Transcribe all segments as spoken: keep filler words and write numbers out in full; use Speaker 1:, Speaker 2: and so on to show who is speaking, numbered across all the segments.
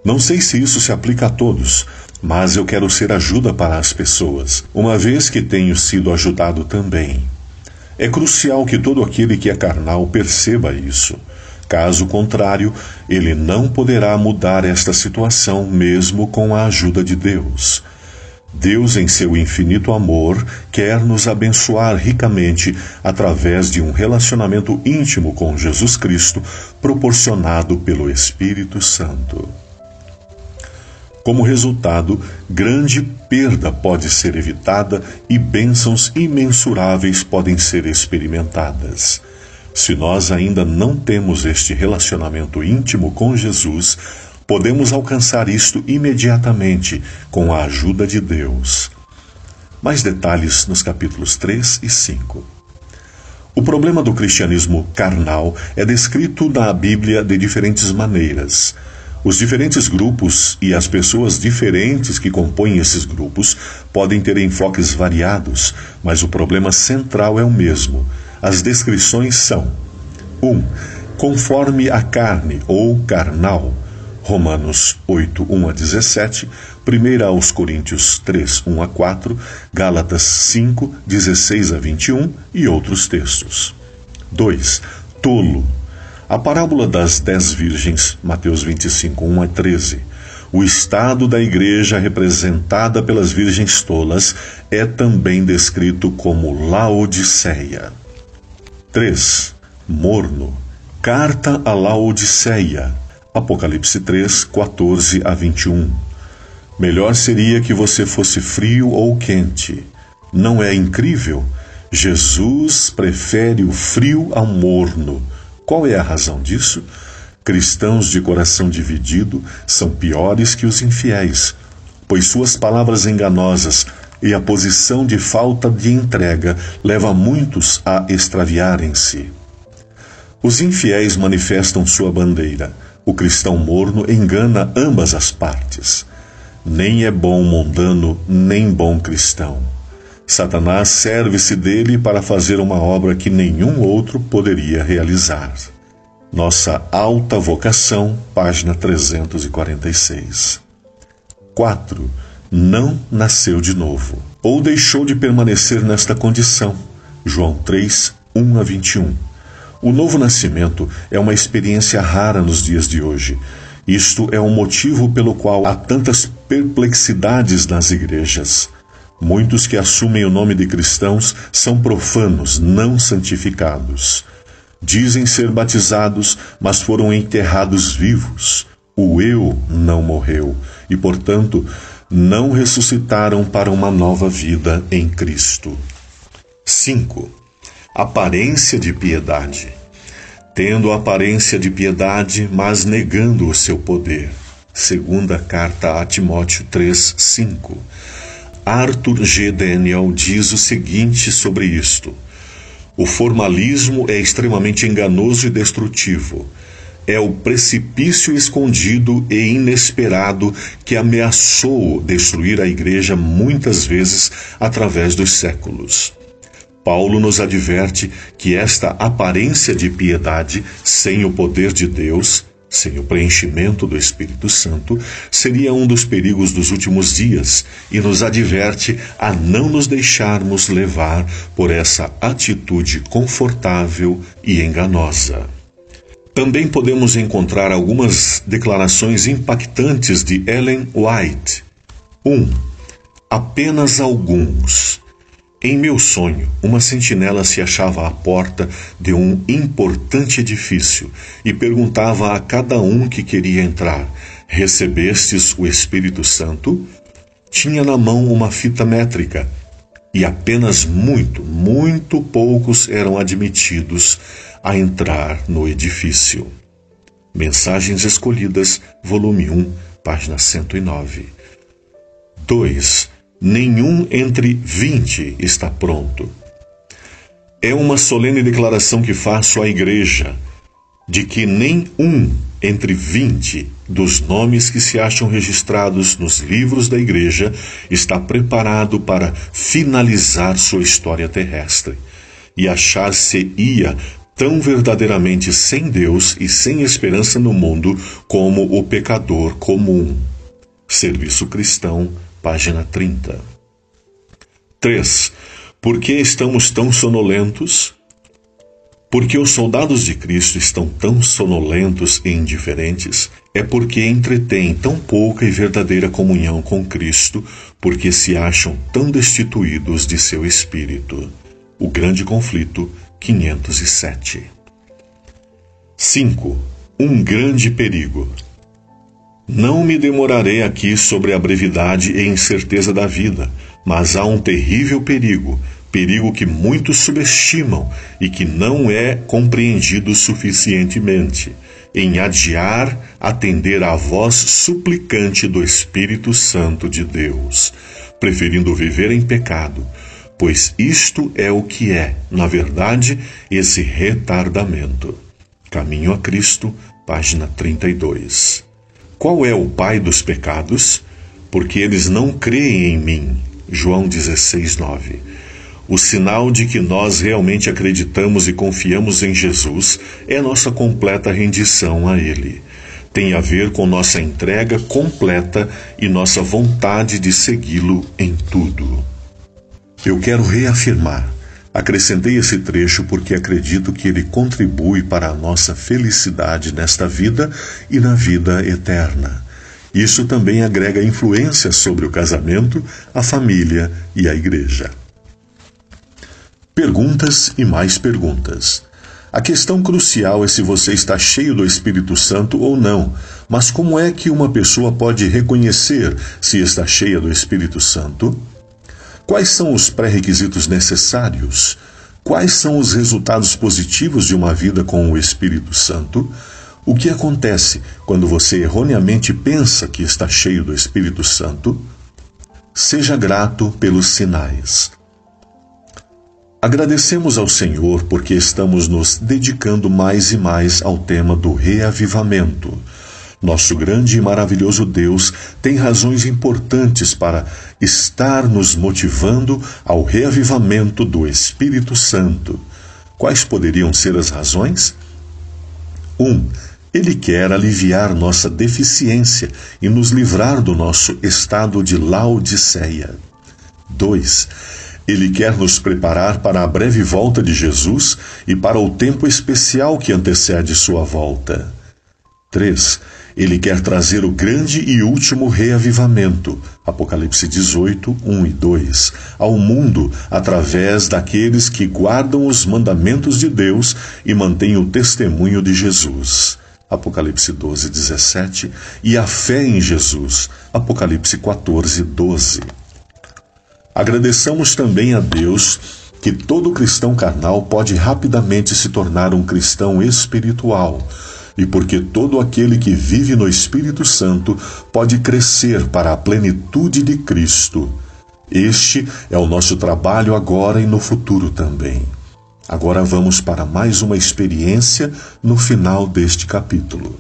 Speaker 1: Não sei se isso se aplica a todos, mas eu quero ser ajuda para as pessoas, uma vez que tenho sido ajudado também. É crucial que todo aquele que é carnal perceba isso. Caso contrário, ele não poderá mudar esta situação mesmo com a ajuda de Deus. Deus, em seu infinito amor, quer nos abençoar ricamente através de um relacionamento íntimo com Jesus Cristo, proporcionado pelo Espírito Santo. Como resultado, grande perda pode ser evitada e bênçãos imensuráveis podem ser experimentadas. Se nós ainda não temos este relacionamento íntimo com Jesus, podemos alcançar isto imediatamente com a ajuda de Deus. Mais detalhes nos capítulos três e cinco. O problema do cristianismo carnal é descrito na Bíblia de diferentes maneiras. Os diferentes grupos e as pessoas diferentes que compõem esses grupos podem ter enfoques variados, mas o problema central é o mesmo. As descrições são: um. Conforme a carne ou carnal, Romanos oito, um a dezessete, primeira aos Coríntios três, um a quatro, Gálatas cinco, dezesseis a vinte e um e outros textos. dois. Tolo. A parábola das dez virgens, Mateus vinte e cinco, um a treze. O estado da igreja representada pelas virgens tolas é também descrito como Laodiceia. três. Morno. Carta a Laodiceia. Apocalipse três, quatorze a vinte e um. Melhor seria que você fosse frio ou quente. Não é incrível? Jesus prefere o frio ao morno. Qual é a razão disso? Cristãos de coração dividido são piores que os infiéis, pois suas palavras enganosas e a posição de falta de entrega leva muitos a extraviarem-se. Os infiéis manifestam sua bandeira. O cristão morno engana ambas as partes. Nem é bom mundano, nem bom cristão. Satanás serve-se dele para fazer uma obra que nenhum outro poderia realizar. Nossa alta vocação, página trezentos e quarenta e seis. quatro. Não nasceu de novo, ou deixou de permanecer nesta condição. João três, um a vinte e um. O novo nascimento é uma experiência rara nos dias de hoje. Isto é um motivo pelo qual há tantas perplexidades nas igrejas. Muitos que assumem o nome de cristãos são profanos, não santificados. Dizem ser batizados, mas foram enterrados vivos. O eu não morreu e, portanto, não ressuscitaram para uma nova vida em Cristo. cinco. Aparência de piedade. Tendo aparência de piedade, mas negando o seu poder. Segunda carta a Timóteo três, cinco. Arthur G. Daniel diz o seguinte sobre isto: o formalismo é extremamente enganoso e destrutivo. É o precipício escondido e inesperado que ameaçou destruir a igreja muitas vezes através dos séculos. Paulo nos adverte que esta aparência de piedade, sem o poder de Deus, sem o preenchimento do Espírito Santo, seria um dos perigos dos últimos dias e nos adverte a não nos deixarmos levar por essa atitude confortável e enganosa. Também podemos encontrar algumas declarações impactantes de Ellen White. um. Apenas alguns. Em meu sonho, uma sentinela se achava à porta de um importante edifício e perguntava a cada um que queria entrar: recebestes o Espírito Santo? Tinha na mão uma fita métrica e apenas muito, muito poucos eram admitidos a entrar no edifício. Mensagens Escolhidas, volume um, página cento e nove. dois. Nenhum entre vinte está pronto. É uma solene declaração que faço à igreja, de que nem um entre vinte dos nomes que se acham registrados nos livros da igreja está preparado para finalizar sua história terrestre e achar-se-ia tão verdadeiramente sem Deus e sem esperança no mundo como o pecador comum. Serviço Cristão, página trinta. três. Por que estamos tão sonolentos? Porque os soldados de Cristo estão tão sonolentos e indiferentes, é porque entretêm tão pouca e verdadeira comunhão com Cristo, porque se acham tão destituídos de seu espírito. O Grande Conflito, quinhentos e sete. cinco. Um grande perigo. Não me demorarei aqui sobre a brevidade e incerteza da vida, mas há um terrível perigo, perigo que muitos subestimam e que não é compreendido suficientemente, em adiar atender à voz suplicante do Espírito Santo de Deus, preferindo viver em pecado, pois isto é o que é, na verdade, esse retardamento. Caminho a Cristo, página trinta e dois. Qual é o pai dos pecados? Porque eles não creem em mim. João dezesseis, nove. O sinal de que nós realmente acreditamos e confiamos em Jesus é nossa completa rendição a Ele. Tem a ver com nossa entrega completa e nossa vontade de segui-lo em tudo. Eu quero reafirmar. Acrescentei esse trecho porque acredito que ele contribui para a nossa felicidade nesta vida e na vida eterna. Isso também agrega influência sobre o casamento, a família e a igreja. Perguntas e mais perguntas. A questão crucial é se você está cheio do Espírito Santo ou não, mas como é que uma pessoa pode reconhecer se está cheia do Espírito Santo? Quais são os pré-requisitos necessários? Quais são os resultados positivos de uma vida com o Espírito Santo? O que acontece quando você erroneamente pensa que está cheio do Espírito Santo? Seja grato pelos sinais. Agradecemos ao Senhor porque estamos nos dedicando mais e mais ao tema do reavivamento. Nosso grande e maravilhoso Deus tem razões importantes para estar nos motivando ao reavivamento do Espírito Santo. Quais poderiam ser as razões? Um, Ele quer aliviar nossa deficiência e nos livrar do nosso estado de Laodiceia. Dois, Ele quer nos preparar para a breve volta de Jesus e para o tempo especial que antecede sua volta. Três, Ele quer trazer o grande e último reavivamento, Apocalipse dezoito, um e dois, ao mundo através daqueles que guardam os mandamentos de Deus e mantêm o testemunho de Jesus, Apocalipse doze, dezessete, e a fé em Jesus, Apocalipse quatorze, doze. Agradeçamos também a Deus que todo cristão carnal pode rapidamente se tornar um cristão espiritual, e porque todo aquele que vive no Espírito Santo pode crescer para a plenitude de Cristo. Este é o nosso trabalho agora e no futuro também. Agora vamos para mais uma experiência no final deste capítulo.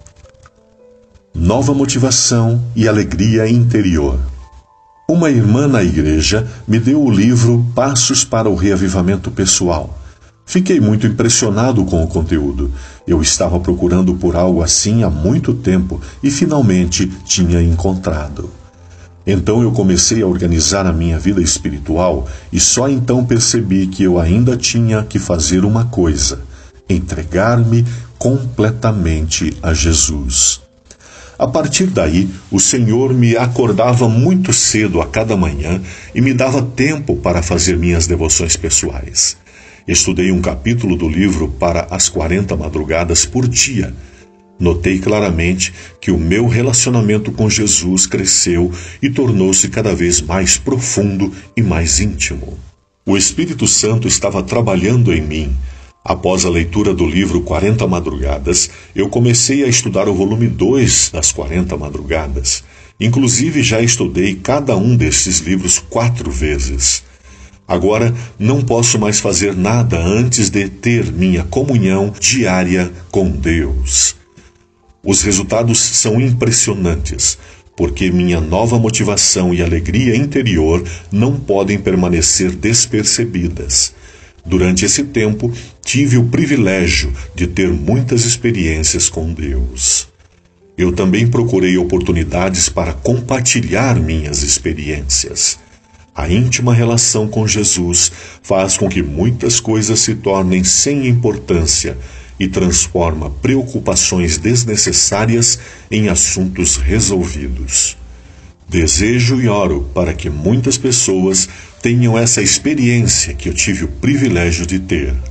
Speaker 1: Nova motivação e alegria interior. Uma irmã na igreja me deu o livro Passos para o Reavivamento Pessoal. Fiquei muito impressionado com o conteúdo. Eu estava procurando por algo assim há muito tempo e finalmente tinha encontrado. Então eu comecei a organizar a minha vida espiritual e só então percebi que eu ainda tinha que fazer uma coisa: entregar-me completamente a Jesus. A partir daí, o Senhor me acordava muito cedo a cada manhã e me dava tempo para fazer minhas devoções pessoais. Estudei um capítulo do livro para as quarenta madrugadas por dia. Notei claramente que o meu relacionamento com Jesus cresceu e tornou-se cada vez mais profundo e mais íntimo. O Espírito Santo estava trabalhando em mim. Após a leitura do livro quarenta madrugadas, eu comecei a estudar o volume dois das quarenta madrugadas. Inclusive, já estudei cada um destes livros quatro vezes. Agora, não posso mais fazer nada antes de ter minha comunhão diária com Deus. Os resultados são impressionantes, porque minha nova motivação e alegria interior não podem permanecer despercebidas. Durante esse tempo, tive o privilégio de ter muitas experiências com Deus. Eu também procurei oportunidades para compartilhar minhas experiências. A íntima relação com Jesus faz com que muitas coisas se tornem sem importância e transforma preocupações desnecessárias em assuntos resolvidos. Desejo e oro para que muitas pessoas tenham essa experiência que eu tive o privilégio de ter.